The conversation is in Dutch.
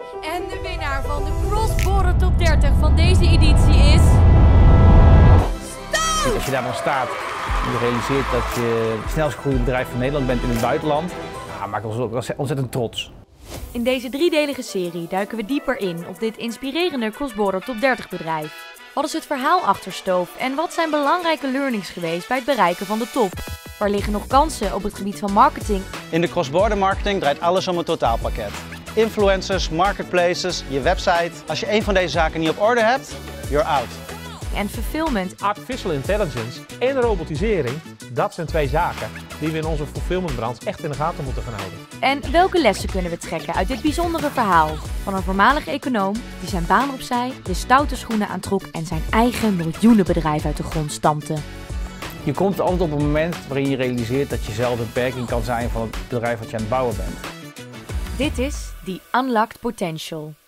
En de winnaar van de Cross Border Top 30 van deze editie is... Stoot! Als je daar dan staat en je realiseert dat je het snelst groeiende bedrijf van Nederland bent in het buitenland, maakt ons ook ontzettend trots. In deze driedelige serie duiken we dieper in op dit inspirerende Cross Border Top 30 bedrijf. Wat is het verhaal achter Stoof en wat zijn belangrijke learnings geweest bij het bereiken van de top? Waar liggen nog kansen op het gebied van marketing? In de cross-border marketing draait alles om een totaalpakket. Influencers, marketplaces, je website. Als je een van deze zaken niet op orde hebt, you're out. En fulfillment. Artificial intelligence en robotisering, dat zijn twee zaken die we in onze fulfillmentbranche echt in de gaten moeten gaan houden. En welke lessen kunnen we trekken uit dit bijzondere verhaal van een voormalig econoom die zijn baan opzij, de stoute schoenen aantrok en zijn eigen miljoenenbedrijf uit de grond stampte? Je komt altijd op een moment waarin je realiseert dat je zelf de beperking kan zijn van het bedrijf wat je aan het bouwen bent. Dit is The Unlocked Potential.